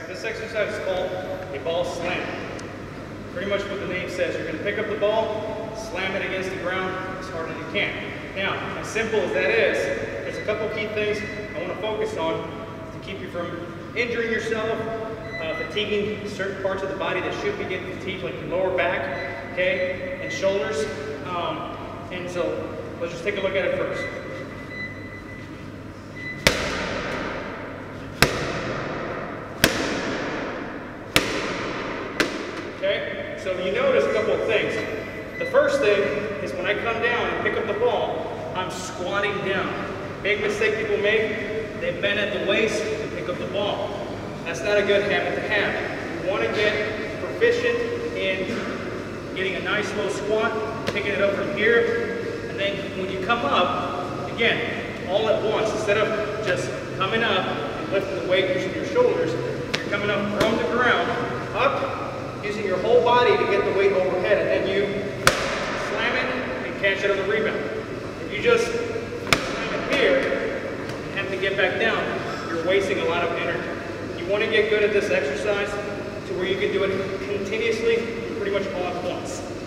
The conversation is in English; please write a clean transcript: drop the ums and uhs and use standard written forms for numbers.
This exercise is called a ball slam. Pretty much what the name says. You're going to pick up the ball, slam it against the ground as hard as you can. Now, as simple as that is, there's a couple key things I want to focus on to keep you from injuring yourself, fatiguing certain parts of the body that should be getting fatigued, like your lower back, okay, and shoulders. And so let's just take a look at it first. Okay, so you notice a couple of things. The first thing is when I come down and pick up the ball, I'm squatting down. Big mistake people make, they bend at the waist to pick up the ball. That's not a good habit to have. You want to get proficient in getting a nice low squat, picking it up from here, and then when you come up, again, all at once, instead of just coming up and lifting the weight using your shoulders, you're coming up from the ground, up, using your whole body to get the weight overhead, and then you slam it and catch it on the rebound. If you just slam it here and have to get back down, you're wasting a lot of energy. You want to get good at this exercise to where you can do it continuously, pretty much all at once.